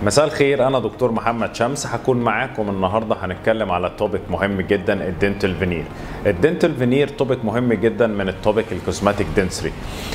مساء الخير، انا دكتور محمد شمس. هكون معاكم النهارده. هنتكلم على توبيك مهم جدا، الدنتال فينير. الدنتال فينير توبيك مهم جدا من التوبيك الكوزماتيك دنتستري.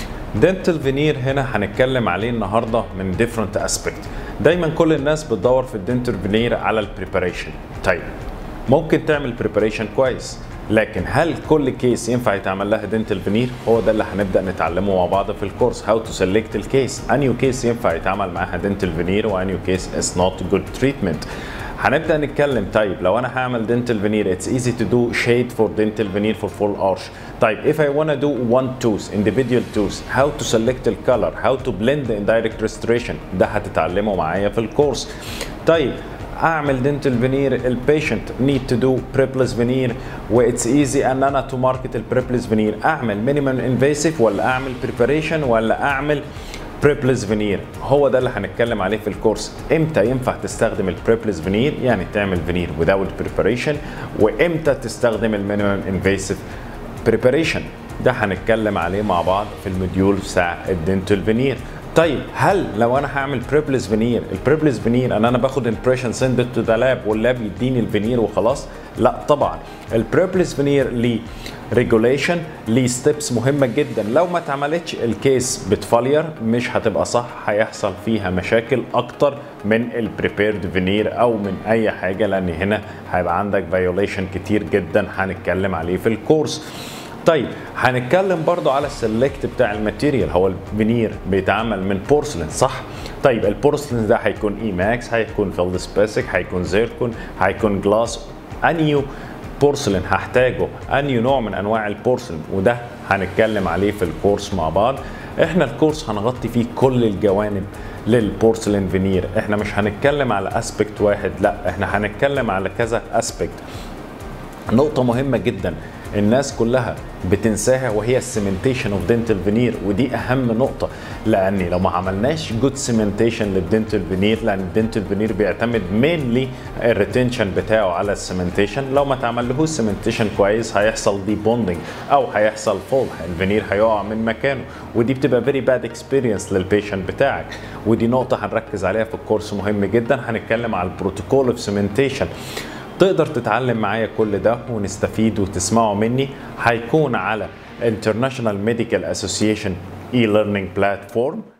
دنتال فينير هنا هنتكلم عليه النهارده من ديفرنت اسبكت. دايما كل الناس بتدور في الدنتال فينير على البريباريشن. طيب ممكن تعمل بريباريشن كويس، لكن هل كل كيس ينفع يتعمل لها دنتال فينير؟ هو ده اللي هنبدا نتعلمه مع بعض في الكورس. هاو تو سيلكت الكيس، انيو كيس ينفع يتعمل معاها دنتال فينير وانيو كيس از نوت جود تريتمنت. هنبدا نتكلم. طيب لو انا هعمل دنتال فينير it's easy to do shade for dental veneer for full arch. طيب if I wanna do one tooth, individual tooth, how to select the color, how to blend the indirect restoration، ده هتتعلمه معايا في الكورس. طيب اعمل دنتال فينير، البيشنت نيد تو دو بريبلس فينير واتس ايزي ان انا تو ماركت البريبلس فينير. اعمل مينيمم انفيسيف ولا اعمل بريباريشن ولا اعمل بريبلس فينير؟ هو ده اللي هنتكلم عليه في الكورس. امتى ينفع تستخدم البريبلس فينير، يعني تعمل فينير without بريباريشن، وامتى تستخدم المينيمم انفيسيف بريباريشن. ده هنتكلم عليه مع بعض في الموديول بتاع الدنتال فينير. طيب هل لو انا هعمل بريبلس فينير، البريبلس فينير ان انا باخد امبريشن سند تو ذا لاب واللاب يديني الفينير وخلاص؟ لا طبعا. البريبلس فينير ليه ريجوليشن، ليه ستيبس مهمه جدا. لو ما اتعملتش الكيس بتفالير، مش هتبقى صح، هيحصل فيها مشاكل اكتر من البريبيرد فينير او من اي حاجه، لان هنا هيبقى عندك فايوليشن كتير جدا هنتكلم عليه في الكورس. طيب هنتكلم برضو على السلكت بتاع الماتيريال. هو الفينير بيتعمل من بورسلين صح؟ طيب البورسلين ده هيكون اي ماكس، هيكون فيلد سبيسيك، هيكون زيركون، هيكون جلاس. انيو بورسلين هحتاجه، انيو نوع من انواع البورسلين، وده هنتكلم عليه في الكورس مع بعض. احنا الكورس هنغطي فيه كل الجوانب للبورسلين فينير. احنا مش هنتكلم على اسبكت واحد، لا احنا هنتكلم على كذا اسبكت. نقطة مهمة جدا الناس كلها بتنساها وهي السيمنتيشن اوف دنتال فينير، ودي اهم نقطه. لان لو ما عملناش جود سيمنتيشن للدنتال فينير، لان الدنتال فينير بيعتمد مينلي الريتنشن بتاعه على السيمنتيشن، لو ما تعملهوش سيمنتيشن كويس هيحصل دي بوندنج او هيحصل فول، الفينير هيقع من مكانه، ودي بتبقى فيري باد اكسبيرينس للبيشنت بتاعك. ودي نقطه هنركز عليها في الكورس، مهم جدا. هنتكلم على البروتوكول اوف سيمنتيشن. تقدر تتعلم معايا كل ده ونستفيد وتسمعوا مني. هيكون على International Medical Association e-learning platform.